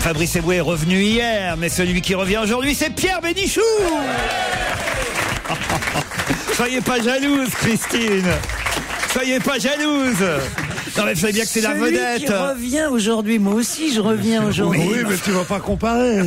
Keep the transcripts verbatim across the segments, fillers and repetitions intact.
Fabrice Eboué est revenu hier, mais celui qui revient aujourd'hui, c'est Pierre Bénichou. Soyez pas jalouse, Christine. Soyez pas jalouse. Non mais vous savez bien que c'est la vedette. Celui qui revient aujourd'hui, moi aussi je reviens aujourd'hui. Oui, mais tu vas pas comparer.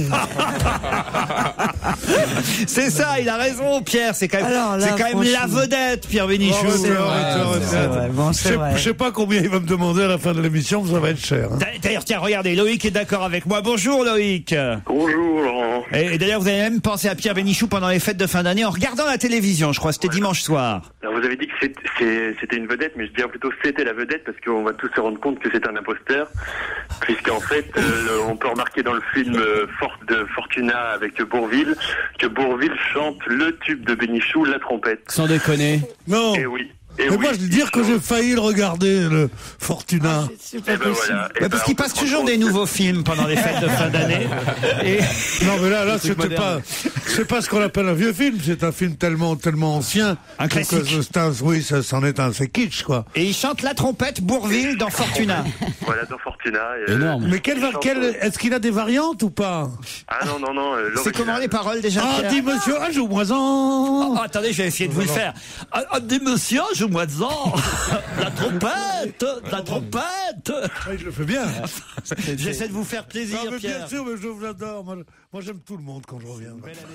C'est ça, il a raison, Pierre. C'est quand même, Alors là, c'est quand même la vedette, Pierre Bénichou. Oh, c'est vrai, c'est vrai, c'est vrai. Bon, Je c'est sais- vrai. je sais pas combien il va me demander à la fin de l'émission, ça va être cher. hein. D'ailleurs, tiens, regardez, Loïc est d'accord avec moi. Bonjour, Loïc. Bonjour Laurent. Et, et d'ailleurs, vous avez même pensé à Pierre Bénichou pendant les fêtes de fin d'année en regardant la télévision. Je crois, c'était dimanche soir. Alors vous avez dit que c'est- c'est- c'était une vedette, mais je dirais plutôt c'était la vedette parce qu'on va tous se rendre compte que c'est un imposteur, puisqu'en fait euh, on peut remarquer dans le film euh, Fort de Fortuna avec Bourvil que Bourvil chante le tube de Bénichou, la trompette. Sans déconner. Non. Et oui. Et Et oui, moi, je veux dire que j'ai failli le regarder, le Fortuna. C'est Et pas ben possible. voilà. Et Bah, ben, parce qu'il on peut passe se rendre toujours compte des que- nouveaux films pendant les fêtes de fin d'année. Et Non, mais là, là, truc c'était pas, moderne. c'est pas ce qu'on appelle un vieux film. C'est un film tellement, tellement ancien. Un Donc, classique. euh, c'est un- oui, ça, c'en est un, c'est kitsch, quoi. Et il chante la trompette Bourvil dans Fortuna. Voilà, dans Fortuna. et, euh, Énorme. Mais quelle, va- chanson. quelle, est-ce qu'il a des variantes ou pas? Ah non, non, non. euh, C'est l'original. comment les paroles déjà, Ah, Pierre? dis monsieur, ah, joue-moi-en. Oh, attendez, je vais essayer de vous le faire. Ah, ah, dis monsieur, joue-moi-en. La trompette, la trompette. Ah, je le fais bien. J'essaie de vous faire plaisir, Non, mais bien Pierre. sûr, mais je vous adore. Moi, moi, j'aime tout le monde quand je reviens.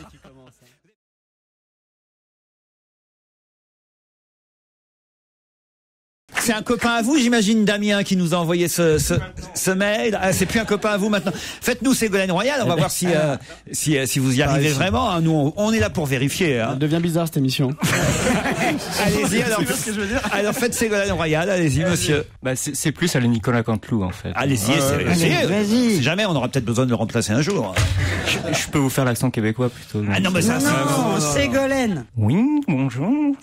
C'est un copain à vous, j'imagine, Damien, qui nous a envoyé ce, ce, ce mail. Ah, c'est plus un copain à vous maintenant. Faites-nous Ségolène Royal, on va voir si, euh, si, euh, si vous y arrivez vraiment. hein. Nous, on, on est là pour vérifier. Hein. Elle devient bizarre cette émission. Allez-y, alors, alors faites Ségolène Royal, allez-y, monsieur. Bah, c'est c'est plus à la Nicolas Canteloup, en fait. Allez-y, essayez. essayez. vas-y. Si jamais, on aura peut-être besoin de le remplacer un jour. Je, je peux vous faire l'accent québécois plutôt. Ah non, mais ça, Non, c'est... non, Ségolène. Oui, bonjour.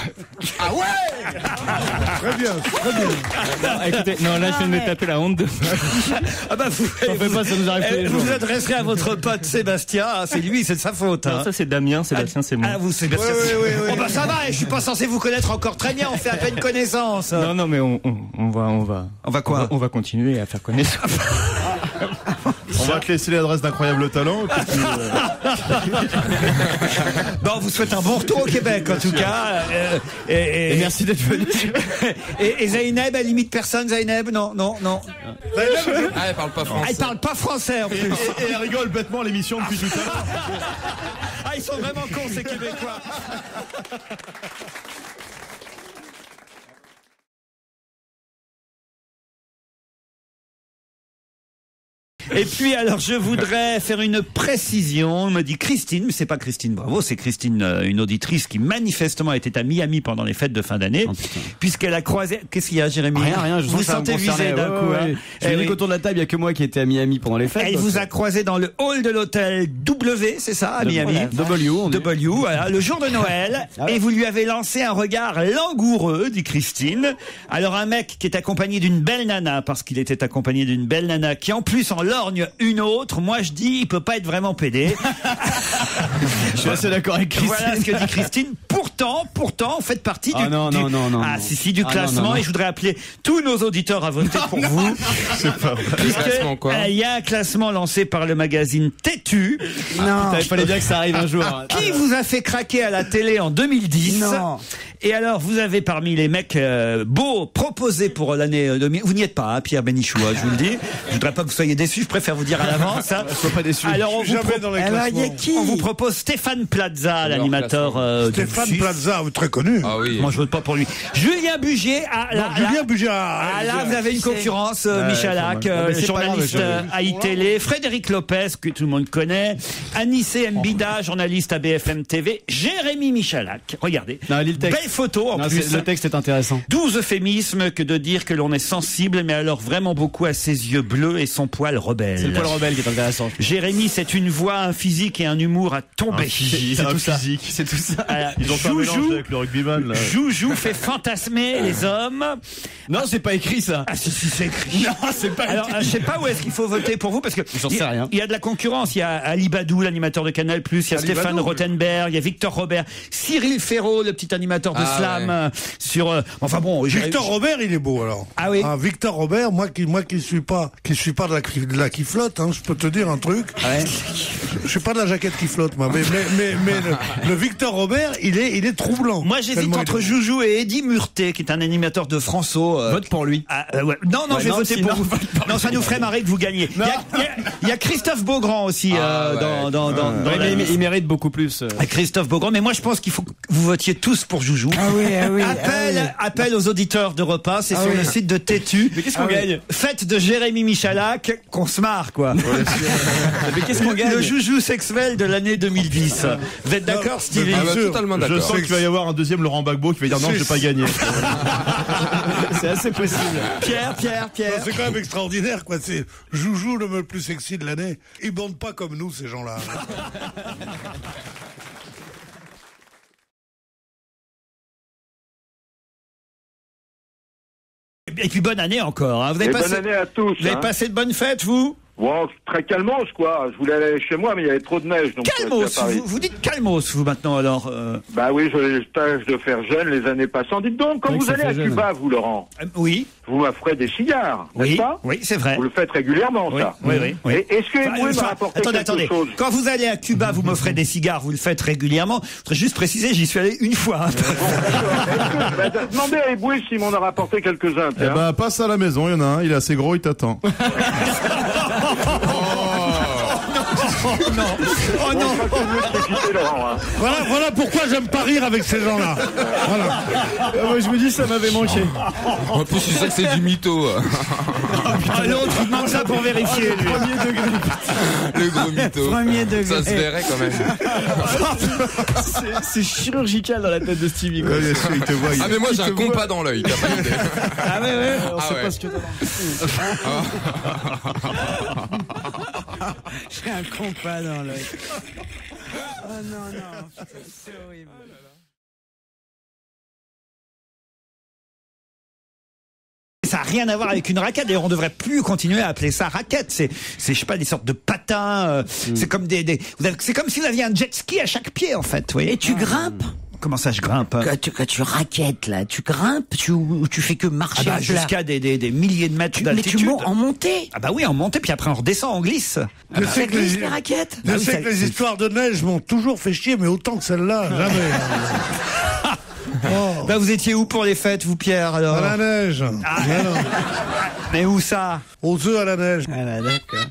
Très bien, très bien. Non, écoutez, non, là, je viens de me taper la honte de... Ah bah, vous, T'en fais pas, ça nous arrive tous les eh, jours. vous vous adresserez à votre pote Sébastien, hein, c'est lui, c'est de sa faute. Non, Hein. ça, c'est Damien, Sébastien, c'est moi. Ah, vous, Sébastien. Oui, oui, oui, oui. Oh bah ça va, je suis pas censé vous connaître encore très bien, on fait à peine connaissance. Non, non, mais on, on, on va, on va... On va quoi on va, on va continuer à faire connaissance. On va te laisser l'adresse d'Incroyable Talent. Et puis, euh, Bon, on vous souhaite un bon retour au Québec, en tout cas. Euh, et, et- Et merci d'être venu. et, et Zainab, elle limite personne, Zainab? Non, non, non. Ah, elle parle pas Ah, français. elle parle pas français, en plus. et, et elle rigole bêtement l'émission depuis tout à l'heure. Ah, ils sont vraiment cons, ces Québécois. Et puis alors je voudrais faire une précision, me dit Christine, mais c'est pas Christine Bravo, c'est Christine, euh, une auditrice qui manifestement était à Miami pendant les fêtes de fin d'année, Oh, putain. puisqu'elle a croisé. Qu'est-ce qu'il y a, Jérémy? Rien, rien, je vous sens que ça sentez me concernait. visé d'un Ouais, coup. ouais, hein ouais. Je Eh me dis oui. qu'autour de la table, il y a que moi qui étais à Miami pendant les fêtes. Elle donc, vous euh, a croisé dans le hall de l'hôtel W, c'est ça, à Miami? W, on est- W, voilà, le jour de Noël, Ah ouais. et vous lui avez lancé un regard langoureux, dit Christine. Alors un mec qui est accompagné d'une belle nana, parce qu'il était accompagné d'une belle nana, qui en plus en lorgne une autre, moi je dis, il peut pas être vraiment pédé. Je suis assez d'accord avec Christine. Voilà ce que dit Christine. Pourtant, pourtant, vous faites partie Ah du, non, du- non, non, non, ah, non. si, si, du Ah non, classement, non, non. et je voudrais appeler tous nos auditeurs à voter pour vous. Puisque, Classement, quoi. euh, il y a un classement lancé par le magazine Têtu. Non. Il fallait bien que ça arrive un jour. hein. Qui vous a fait craquer à la télé en deux mille dix? Non. Et alors, vous avez parmi les mecs euh, beaux proposés pour l'année euh, deux mille... Vous n'y êtes pas, hein, Pierre Bénichou, hein, je vous le dis. Je voudrais pas que vous soyez déçus, je préfère vous dire à l'avance. Hein. Sois pas déçu. Alors, on vous, Jamais pro- dans les Alors, il y a classements. qui? on vous propose Stéphane Plaza, l'animateur euh, de Stéphane Sud. Plaza, très connu. Ah oui. Moi, je vote pas pour lui. Julien Bugier, ah, là, Non, là- Julien Bugier. ah, ah, là, vous avez une concurrence, euh, Ouais, Michalak, quand même. euh, Non, mais c'est pas journaliste grave, euh, à iTélé, Frédéric Lopez, que tout le monde connaît, Anissé Mbida, journaliste à B F M T V, Jérémy Michalak. Regardez. Non, lis le texte. Belle photo, en Non, plus. c'est- le texte est intéressant. Doux euphémisme que de dire que l'on est sensible, mais alors vraiment beaucoup à ses yeux bleus et son poil rebelle. C'est le poil rebelle qui est intéressant. Jérémy, c'est une voix, un physique et un humour à tomber. C'est un tout ça. physique. C'est tout ça. Euh, Ils ont fait un mélange Joujou, avec le rugbyman, là. Joujou fait fantasmer les hommes. Non, c'est pas écrit ça. Ah si, si, c'est écrit. Non, c'est pas Alors, euh, je sais pas où est-ce qu'il faut voter pour vous, parce que J'en il y sais a- rien. il y a de la concurrence. Il y a Ali Badou, l'animateur de Canal+, il y a Ali Stéphane Badou, Rothenberg, il y a Victor Robert, Cyril Ferraud, le petit animateur de Ah, slam ouais. euh, sur. euh, enfin bon, j'ai- Victor Robert, il est beau alors. Ah oui. Victor Robert, moi qui moi qui suis pas qui suis pas de la qui- de la qui flotte, hein, je peux te dire un truc. Ouais. Je suis pas de la jaquette qui flotte, moi. Mais mais mais, mais le, le Victor Robert, il est il est troublant. Moi, j'hésite Tellement il entre est- Joujou et Eddie Murté, qui est un animateur de François. euh, Vote pour lui. ah, euh, ouais. Non, non, Ouais, je vais non, voter sinon, pour vous. vote pour Non, ça nous ferait marrer que vous gagniez. Il y, a- il y a- il y a Christophe Beaugrand aussi Ah, euh, ouais. dans, dans, dans, dans Ouais, la mais il- liste. il mérite beaucoup plus. euh. Ah, Christophe Beaugrand, mais moi je pense qu'il faut que vous votiez tous pour Joujou. Ah oui, ah oui. Appel, ah appel aux auditeurs de repas, c'est Ah sur oui. le site de Tétu. Mais qu'est-ce qu'on gagne Fête de Jérémy Michalak, qu'on se marre quoi. Mais qu'est-ce qu'on Le gagne Joujou sexuel de l'année deux mille dix. Vous êtes d'accord, Stevie Ah bah, sûr. totalement Je d'accord. sens qu'il va y avoir un deuxième Laurent Gbagbo qui va dire non, j'ai pas gagné. C'est assez possible. Pierre, Pierre, Non, Pierre. c'est quand même extraordinaire, quoi. C'est Joujou, le le plus sexy de l'année. Ils bandent pas comme nous, ces gens-là. Et puis bonne année encore. Hein. Vous avez Et passé, bonne année à tous. vous avez hein. passé de bonnes fêtes, vous? Bon, très calmos, quoi. Je voulais aller chez moi, mais il y avait trop de neige. Donc je suis Calmos, resté à Paris. vous, vous dites calmos, vous maintenant alors. Euh, Bah oui, je tâche de faire jeune les années passant. Dites donc, quand C'est vrai que vous ça allez à fait jeune. Cuba, vous, Laurent, euh, oui, vous m'offrez des cigares, oui, n'est-ce pas? oui, c'est vrai. Vous le faites régulièrement, Oui, ça. oui, oui, oui. Et est-ce que Enfin, vous pouvez me enfin, rapporter attendez, quelque attendez. chose? Quand vous allez à Cuba, vous m'offrez des cigares, vous le faites régulièrement. Je voudrais juste préciser, j'y suis allé une fois. hein. Est-ce que- bah, demandez à Eboué s'il m'en a rapporté quelques-uns. Eh tiens. ben, passe à la maison, il y en a un, il est assez gros, il t'attend. Oh non, oh non. Je crois que mieux de se quitter, Laurent. hein. Voilà, voilà pourquoi j'aime pas rire avec ces gens-là. Voilà. Ah, moi, je me dis, ça m'avait manqué. En plus, tu sais que c'est du mytho. euh. Ah, l'autre, il demande ça pour vérifier. lui. Premier degré. Le gros mytho. Premier degré. Ça se verrait quand même. C'est- C'est chirurgical dans la tête de Stevie. quoi. Ouais, bien sûr, il te voit. il- Ah, mais moi, j'ai Il un te compas voit. dans l'œil. t'as pas idée. Ah ouais, ouais, on Ah sait ouais. pas ce que t'as. J'ai un compas dans l'œil. Oh non, non, putain, c'est horrible. Ça n'a rien à voir avec une raquette. D'ailleurs, on devrait plus continuer à appeler ça raquette. C'est, c'est, je sais pas, des sortes de patins. euh, C'est comme des, des vous avez- c'est comme si vous aviez un jet ski à chaque pied, en fait. Vous voyez. Et tu grimpes Comment ça, je grimpe hein quand tu, quand tu raquettes, là, tu grimpes tu, ou tu fais que Ah marcher bah, à plat. jusqu'à des, des, des milliers de mètres Tu- Mais tu d'altitude. montes en montée. Ah bah oui, on monte, puis après on redescend, on glisse. Je Ça sais que glisse les, les raquettes. je Ah oui, sais ça- que les histoires de neige m'ont toujours fait chier, mais autant que celle-là, jamais. Oh, Bah vous étiez où pour les fêtes, vous, Pierre, alors à la neige. Ah. Mais non. Mais où ça? Aux œufs à la neige. Ah bah d'accord.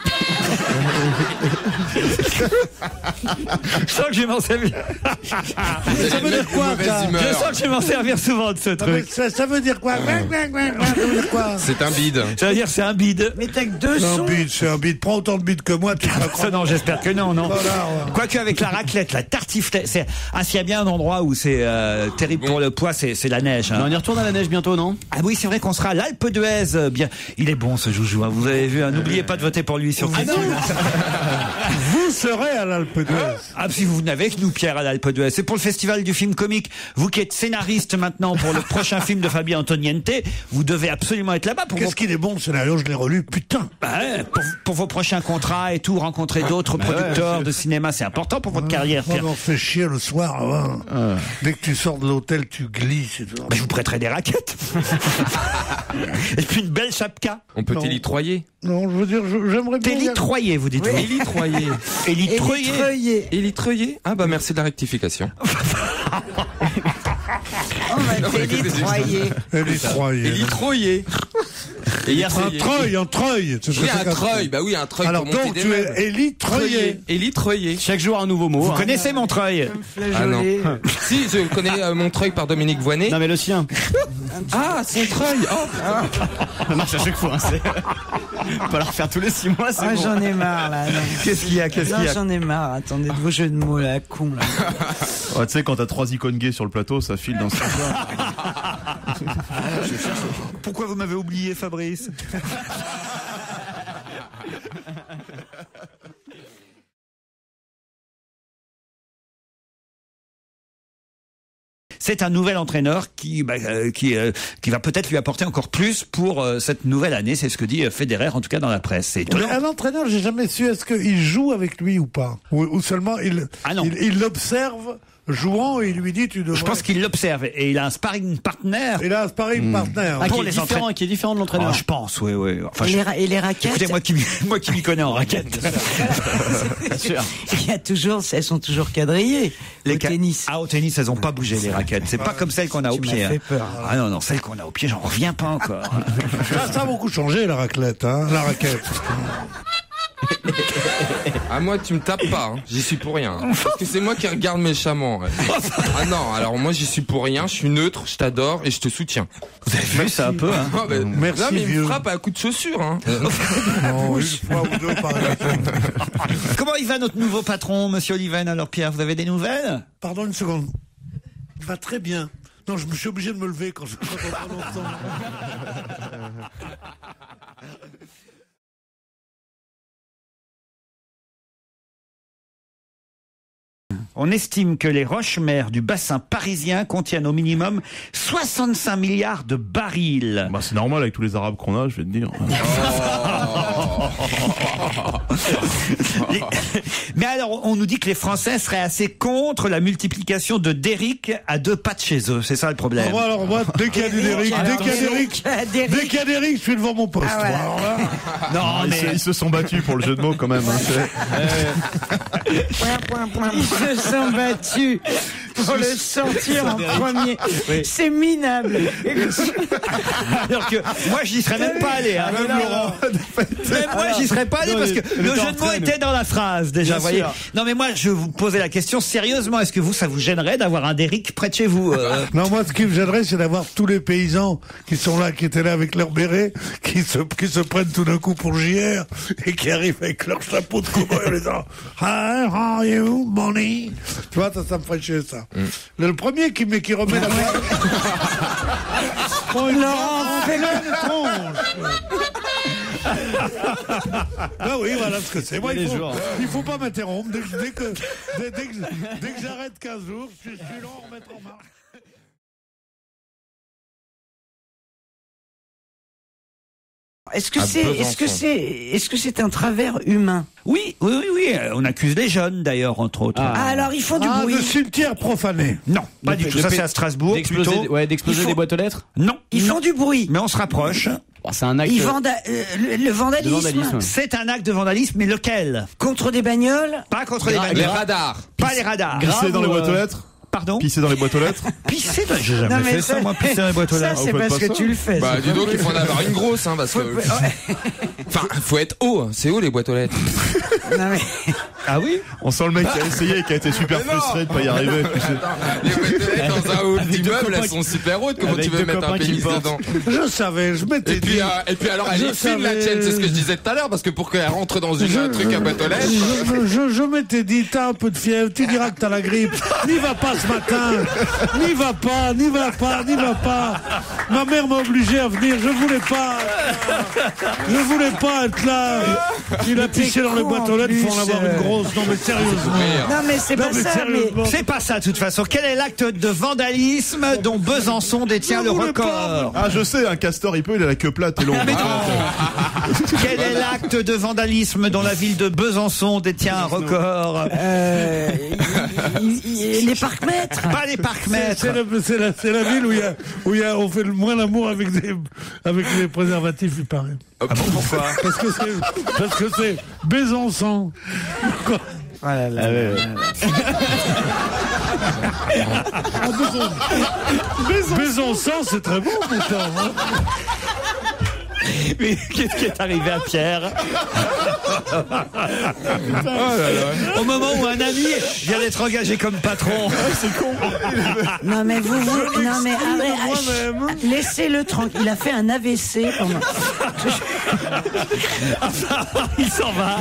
Je sens que je vais m'en servir. Ça veut dire quoi, ça Je sens que je vais m'en servir souvent de ce Ça veut, truc. ça, ça veut dire quoi? Ça veut dire quoi? C'est un bide. Ça veut dire c'est un bide. Mais t'as que deux C'est un sons. bide, c'est un bide. Prends autant de bides que moi, tu te la Ça crois. non, j'espère que non, non. Voilà, ouais. Quoique avec la raclette, la tartiflette, c'est ah s'il y a bien un endroit où c'est euh, terrible pour le poids, c'est c'est la neige. hein. Mais on y retourne à la neige bientôt, non? Ah oui, c'est vrai qu'on sera à l'Alpe d'Huez. euh, Bien, il est bon ce joujou. hein. Vous avez vu. hein. N'oubliez pas de voter pour lui sur Facebook. Vous serez à l'Alpe d'Huez. Ah, si vous venez avec nous, Pierre, à l'Alpe d'Huez. C'est pour le festival du film comique. Vous qui êtes scénariste maintenant pour le prochain film de Fabien Antoniente, vous devez absolument être là-bas pour vos, Qu'est-ce qu'il est bon le scénario, je l'ai relu, putain. bah ouais, pour, pour vos prochains contrats et tout, rencontrer d'autres producteurs de cinéma. C'est important pour votre carrière, On Pierre. m'en fait chier le soir. hein. Dès que tu sors de l'hôtel, tu glisses et tout. Bah, je vous prêterai des raquettes. Et puis une belle chapka. On peut Non. t'élitroyer. Non, je veux dire, je- j'aimerais bien. y aller. Élitroyer, vous dites. Élitroyer. Élitroyer. Élitroyer. Élitroyer. Ah bah merci de la rectification. On va t'élitroyer. Élitroyer. Élitroyer. Et hier, Un c'est- treuil, un treuil. C'est Oui, ça un qu'un treuil. Bah oui, un treuil Alors pour monter donc, des tu meubles. es élitroyer. Élitroyer. Chaque jour un nouveau mot. Vous hein. connaissez Montreuil? Ah non. Flageolet. Si, je connais euh, Montreuil par Dominique Voynet. Non mais le sien. Ah, son treuil. Oh. Ça marche à chaque fois. Hein, c'est... Pas la refaire tous les six mois, c'est Ah, bon. j'en ai marre, là. non. Qu'est-ce qu'il y a? Qu'est-ce Non, qu'il y a? j'en ai marre. Attendez, de vos jeux de mots, là, con, là. Ouais, tu sais, quand t'as trois icônes gays sur le plateau, ça file dans ce sens-là. Pourquoi vous m'avez oublié, Fabrice? C'est un nouvel entraîneur qui, bah, euh, qui, euh, qui va peut-être lui apporter encore plus pour euh, cette nouvelle année. C'est ce que dit euh, Federer, en tout cas dans la presse. C'est Mais étonnant. un entraîneur, j'ai jamais su est-ce qu'il joue avec lui ou pas, ou, ou seulement il, Ah non. il, il l'observe jouant et il lui dit tu devrais. Je pense qu'il l'observe et il a un sparring partner. Il a un sparring partner. Ah, Pour qui, est les différent, entraînements. qui est différent de l'entraîneur. Oh, je pense, oui, oui. Enfin, Et, je- les ra- et les raquettes, Écoutez, moi qui, m'y- moi qui m'y connais en raquette. Bien sûr. il y a toujours, elles sont toujours quadrillées au ca- tennis. Ah, au tennis, elles ont pas bougé, les raquettes. C'est pas comme celles qu'on a au Tu m'as pied. fait hein. peur. Ah non, non, celles qu'on a au pied, j'en reviens pas encore. Ça, ça a beaucoup changé la raclette, hein, la raquette. Ah, moi, tu me tapes pas, hein. J'y suis pour rien. Parce que c'est moi qui regarde méchamment. ouais. Ah non, alors moi, j'y suis pour rien, je suis neutre, je t'adore et je te soutiens. Vous avez vu ça un peu, hein? Ah, ben, Merci, non, mais il vieux. me frappe à coup de chaussure, hein. Non, une fois ou deux par exemple. Comment il va notre nouveau patron, monsieur Oliven? Alors, Pierre, vous avez des nouvelles? Pardon une seconde. Il va très bien. Non, je me suis obligé de me lever quand je quand on parle ensemble. On estime que les roches-mères du bassin parisien contiennent au minimum soixante-cinq milliards de barils. Bah, c'est normal avec tous les Arabes qu'on a, je vais te dire. Les- Mais alors, on nous dit que les Français seraient assez contre la multiplication de Derrick à deux pattes chez eux. C'est ça le problème. Alors, moi, alors moi, dès qu'il y a du Derrick, dès qu'il y a Derrick, dès qu'il y a Derrick, je suis devant mon poste. Ah ouais. Alors là, Non, Ah, ils, se, mais ils se sont battus pour le jeu de mots quand même. Hein, c'est- Ils se sont battus pour le sortir en premier. C'est minable. alors que moi, j'y serais même pas allé. Hein. Même Laurent. Même moi, j'y serais pas allé Non, parce il- que il le était jeu en de mots train, était dans la phrase déjà. Bien Voyez. sûr. Non, mais moi, je vous posais la question sérieusement. Est-ce que vous, ça vous gênerait d'avoir un Derrick près de chez vous euh non, moi, ce qui me gênerait, c'est d'avoir tous les paysans qui sont là, qui étaient là avec leur béret, qui se, qui se prennent tout d'un coup pour J R et qui arrivent avec leur chapeau de cowboy en disant Hi, how are you, Bonnie? Tu vois, ça, ça me ferait chier, ça. Le, le premier qui, me- qui remet la balle. Oh, Laurent, fais-le une tronche. Ah oui, voilà ce que c'est. Moi, il faut, il faut pas m'interrompre. Dès, que- dès que, dès, dès que, dès que j'arrête quinze jours, je suis je suis là en remettre en marche. Est-ce que À c'est, est-ce que Besançon. c'est, est-ce que c'est un travers humain? Oui, oui, oui, oui. euh, On accuse les jeunes d'ailleurs, entre autres. Ah, alors ils font du Ah, bruit. le cimetière profané. Non, pas De- du tout. de- Ça, c'est à Strasbourg D'exploser, plutôt. ouais, d'exploser Il faut- des boîtes aux lettres. Non, Ils non. font du bruit. Mais on se rapproche. Bon, c'est un acte. Ils vanda- euh, le, le de vandalisme, vandalisme. C'est un acte de vandalisme, mais lequel? contre des bagnoles. Pas contre les Gra- bagnoles. Les radars. Pas les radars. Pisser dans les ou, boîtes aux euh, lettres Pardon? Pisser dans les boîtes aux lettres Pisser dans... J'ai jamais Non, mais fait ça, moi, pisser dans les boîtes aux Ça, lettres. c'est vous faites parce pas que ça tu le fais. Bah, c'est dis pas donc, vrai. il faut en avoir une grosse, hein, parce que. Enfin, faut être haut, hein. C'est haut les boîtes aux lettres. Non, mais- Ah oui? On sent le mec qui a essayé et qui a été super Mais non. frustré de pas y arriver. tu sais. Les boîtes aux lettres dans un haut Avec deux d'immeuble, copains elles sont qui- super hautes. Comment avec tu veux deux mettre un copains qui pénis portent. dedans? Je savais, je m'étais Et puis, dit. euh, et puis alors, elle Je est fine la savais- tienne, c'est ce que je disais tout à l'heure, parce que pour qu'elle rentre dans une, un truc à boîte aux lettres. Je, je, je m'étais dit, t'as un peu de fièvre, tu diras que t'as la grippe. N'y va pas ce matin. N'y va pas, n'y va pas, n'y va pas. Ma mère m'a obligé à venir. Je voulais pas. Je voulais pas être là. Il a pissé dans les con, boîtes aux lettres, il faut en en avoir plus, une grosse. Non, mais sérieusement. Non, mais c'est Non, pas mais ça, mais. sérieusement. C'est pas ça, de toute façon. Quel est l'acte de vandalisme dont Besançon détient Je le voulais record? Ah, je sais, un castor, il peut, il a la queue plate et longue. Quel est l'acte de vandalisme dont la ville de Besançon détient un record? Euh, il- il- il- les parcs-mètres. Pas les C'est parcs-mètres. c'est la, c'est la, c'est la ville où, il y a, où il y a, on fait le moins l'amour avec, des, avec les préservatifs, il paraît. Ah bon, pourquoi? Parce que c'est, parce que c'est Besançon. Quoi Ah là là. Ah, Besançon. Besançon, c'est très bon, pourtant. Hein. Mais qu'est-ce qui est arrivé à Pierre? Au moment où un ami vient d'être engagé comme patron. Non, mais vous, vous, non, mais arrête, moi-même. ach- laissez-le tranquille. Il a fait un A V C pendant. Il s'en va.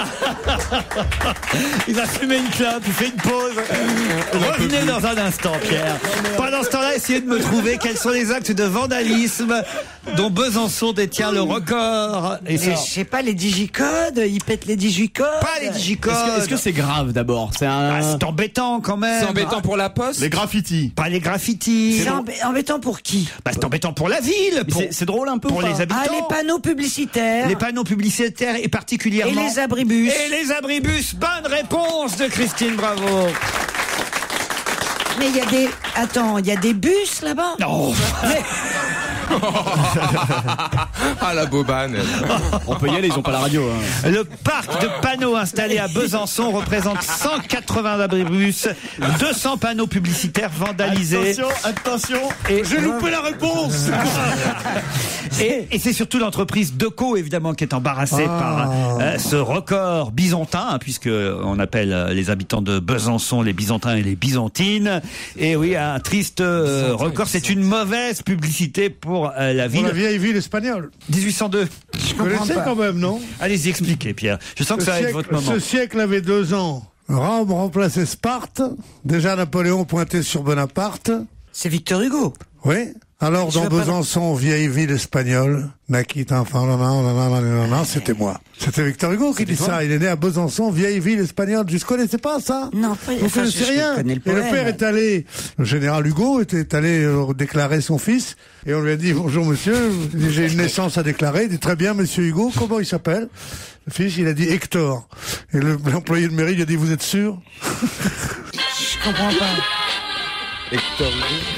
Il va fumer une clope, il fait une pause. Revenez dans un instant, Pierre. Pendant ce temps-là, essayez de me trouver quels sont les actes de vandalisme dont Besançon détient le record. Et Mais c'est je sais pas, les digicodes, ils pètent les digicodes. pas les digicodes. Est-ce que- est-ce que c'est grave d'abord? C'est un. Ah, c'est embêtant quand même. C'est embêtant pour la poste. Les graffitis. Pas les graffitis. C'est embê- embêtant pour qui? Bah, c'est embêtant pour la ville, Mais pour, c'est- c'est drôle un peu pour ou pas les habitants. Ah, les panneaux publicitaires. Les panneaux publicitaires et Et particulièrement. les abribus. Et les abribus. Bonne réponse de Christine Bravo. Mais il y a des... Attends, il y a des bus là-bas? Non. Mais... Ah, la bobane. On peut y aller, ils ont pas la radio. Hein. Le parc de panneaux installé à Besançon représente cent quatre-vingts abribus, deux cents panneaux publicitaires vandalisés. Attention, attention. Et J'ai loupé la réponse. Et, et c'est surtout l'entreprise Deco, évidemment, qui est embarrassée Ah. par euh, ce record byzantin, hein, puisque on appelle euh, les habitants de Besançon les Byzantins et les Byzantines. Et oui, un triste euh, record. C'est une mauvaise publicité pour euh, la Pour ville. la vieille ville espagnole. dix-huit cent deux. Je connaissais quand même, non? Allez-y, expliquez, Pierre. Je sens que Ce ça va être siècle, votre moment. ce siècle avait deux ans. Rome remplaçait Sparte. Déjà Napoléon pointait sur Bonaparte. C'est Victor Hugo. Oui. Alors, Je dans veux pas Besançon, vieille ville espagnole, naquit enfant, nanana, c'était moi. C'était Victor Hugo qui dit ça. Il est né à Besançon, vieille ville espagnole. Je ne connaissais pas ça. Non, pas... Vous enfin, connaissez je- je rien. connais le Et le poème. père est allé, le général Hugo était allé euh, déclarer son fils. Et on lui a dit, bonjour monsieur, il dit, j'ai une naissance à déclarer. Il dit, très bien monsieur Hugo, comment il s'appelle? Le fils, il a dit Hector. Et le- l'employé de mairie, il a dit, vous êtes sûr? Je comprends pas. Hector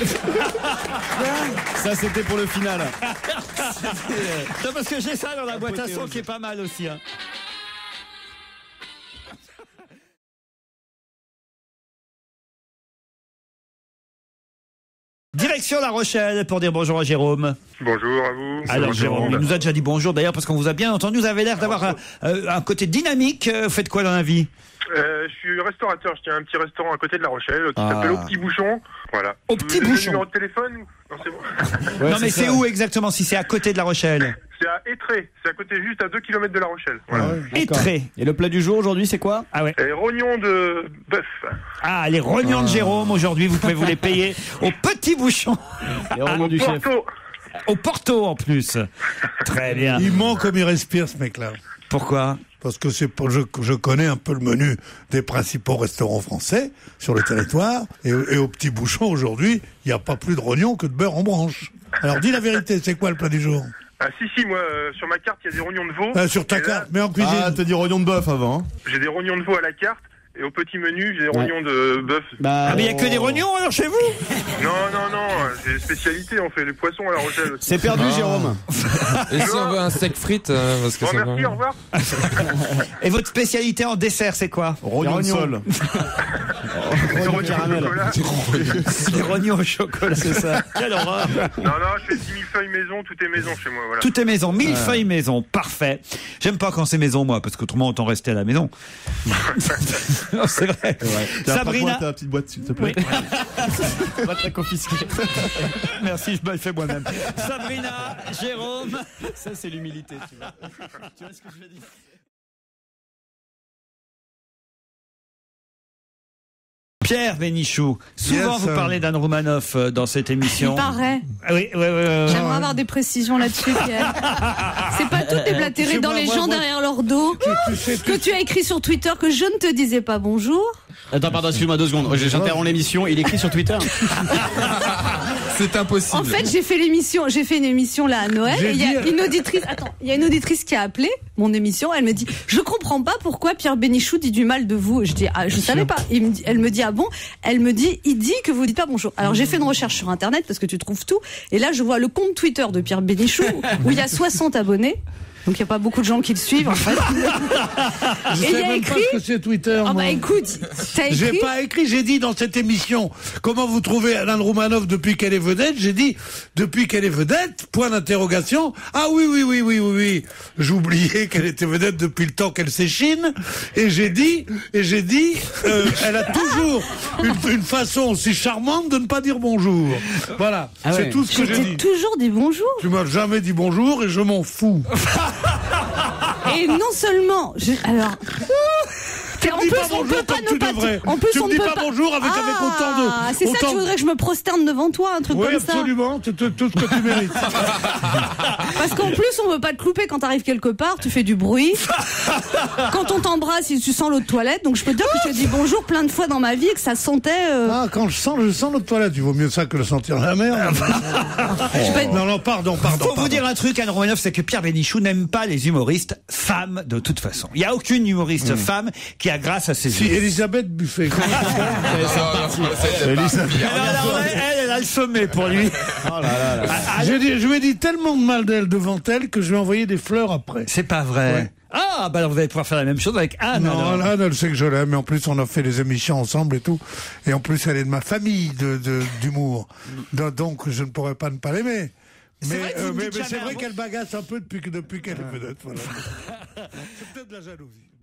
Ça, c'était pour le final. Non, parce que j'ai ça dans la boîte à son qui est pas mal aussi. Hein. Direction La Rochelle pour dire bonjour à Jérôme. Bonjour à vous. Alors Jérôme, il nous a déjà dit bonjour d'ailleurs parce qu'on vous a bien entendu. Vous avez l'air d'avoir un, euh, un côté dynamique. Euh, Vous faites quoi dans la vie? Euh, je suis restaurateur, je tiens un petit restaurant à côté de La Rochelle qui Ah. s'appelle Au Petit Bouchon. Voilà. Au Je vous Petit donne le Bouchon. numéro de téléphone ou- Non, c'est bon. Ouais, Non mais c'est ça. où exactement si c'est à côté de La Rochelle? C'est à Étré, c'est à côté, juste à deux kilomètres de La Rochelle. Voilà. Étré. Et le plat du jour aujourd'hui, c'est quoi? Ah ouais. Et rognons de bœuf. Ah, les rognons de Jérôme aujourd'hui, vous pouvez vous les payer au Petit Bouchon. Les rognons du chef. Porto. Au Porto en plus. Très bien. Il ment comme il respire, ce mec-là. Pourquoi? Parce que c'est pour, je, je connais un peu le menu des principaux restaurants français sur le territoire. Et, et au Petit Bouchon, aujourd'hui, il n'y a pas plus de rognons que de beurre en branche. Alors, dis la vérité, c'est quoi le plat du jour? Ah si, si, moi, euh, sur ma carte, il y a des rognons de veau. Ah, Sur ta Et là, carte, mais en cuisine. Ah, t'as dit rognon de bœuf avant. Hein. j'ai des rognons de veau à la carte. Et au petit menu, j'ai des rognons de bœuf. Bah, Ah mais il y a que des rognons alors chez vous? Non, non, non, c'est une spécialité, on fait les poissons à La Rochelle aussi. c'est perdu, Ah. Jérôme. Et si on veut un steak frites, euh, parce que Bon, ça merci, va. au revoir. Et votre spécialité en dessert c'est quoi? Rognon de rognons. sol. Des rognons caramel. au chocolat. Des rognons au chocolat, c'est ça. Quelle horreur. Non, non, je fais dix mille feuilles maison, tout est maison chez moi, voilà. Tout est maison, mille feuilles maison, parfait. J'aime pas quand c'est maison moi, parce qu'autrement autant rester à la maison. Non, c'est vrai. Tiens, Sabrina. prends-moi ta petite boîte, s'il te plaît. Oui. Va te la confisquer. Merci, je me le fais moi-même. Sabrina, Jérôme. Ça, c'est l'humilité, tu vois. Tu vois ce que je veux dire? Pierre Bénichou. Souvent Yes, vous euh. parlez d'Anne Roumanoff euh, dans cette émission. Il paraît. Ah oui, oui, oui, oui. J'aimerais avoir des précisions là-dessus, Pierre. C'est pas tout déblatéré Tu dans sais, les moi, gens moi, derrière leur dos. Tu sais, Que tu as écrit sur Twitter que je ne te disais pas bonjour. Attends, pardon, excuse-moi deux secondes. J'interromps l'émission. Il écrit sur Twitter. C'est impossible. En fait, j'ai fait l'émission, j'ai fait une émission là à Noël J'ai et il y a dit- une auditrice, attends, il y a une auditrice qui a appelé mon émission, elle me dit "Je comprends pas pourquoi Pierre Bénichou dit du mal de vous." Je dis "Ah, je savais pas." Il me dit, elle me dit "Ah bon?" Elle me dit "Il dit que vous dites pas bonjour." Alors, j'ai fait une recherche sur internet parce que tu trouves tout et là, je vois le compte Twitter de Pierre Bénichou où il y a soixante abonnés. Donc il y a pas beaucoup de gens qui le suivent en fait. Je Et sais il y a même écrit pas ce que c'est Twitter. Ah moi. bah écoute, t'as J'ai écrit pas écrit, j'ai dit dans cette émission comment vous trouvez Alain Roumanoff depuis qu'elle est vedette. J'ai dit depuis qu'elle est vedette, point d'interrogation. Ah oui, oui, oui, oui, oui, oui. J'oubliais qu'elle était vedette depuis le temps qu'elle s'échine. Et j'ai dit, et j'ai dit, euh, elle a toujours une, une façon aussi charmante de ne pas dire bonjour. Voilà, Ah c'est ouais. tout ce que Je j'ai t'ai dit. toujours dit bonjour. Tu m'as jamais dit bonjour et je m'en fous. Et non seulement, je, alors. Tu en me dis plus, pas on bonjour peut pas comme ne tu pas. devrais. En plus, Tu on me ne dis peut pas bonjour avec- avec autant de- Ah, c'est ça, autant tu de- voudrais que je me prosterne devant toi, un truc Oui, comme ça. absolument, c'est tout, tout ce que tu mérites. Parce qu'en plus, on veut pas te louper quand t'arrives quelque part, tu fais du bruit. Quand on t'embrasse, tu sens l'eau de toilette. Donc je peux te dire que je te dis bonjour plein de fois dans ma vie et que ça sentait. Euh... Ah, quand je sens, je sens l'eau de toilette. Il vaut mieux ça que le sentir la mer. Être... Non, non, pardon, pardon. Faut pardon. vous dire un truc, Anne Romanoff, c'est que Pierre Bénichou n'aime pas les humoristes femmes de toute façon. Il y a aucune humoriste mmh. femme qui a grâce à ses Si, humoristes. Elisabeth Buffet. Elisabeth. Alors, elle, elle, elle a le sommet pour lui. Oh là là là. Ah, je, dis, je lui ai dit tellement de mal d'elle devant elle que je lui ai envoyé des fleurs après. C'est pas vrai. Ouais. Ah, bah alors vous allez pouvoir faire la même chose avec Anne. Non, alors. Anne, elle sait que je l'aime, mais en plus on a fait des émissions ensemble et tout. Et en plus elle est de ma famille de, de, d'humour. Donc je ne pourrais pas ne pas l'aimer. Mais, vrai euh, mais, mais c'est un vrai bon... qu'elle bagasse un peu depuis, depuis qu'elle est vedette. Voilà. C'est peut-être de la jalousie.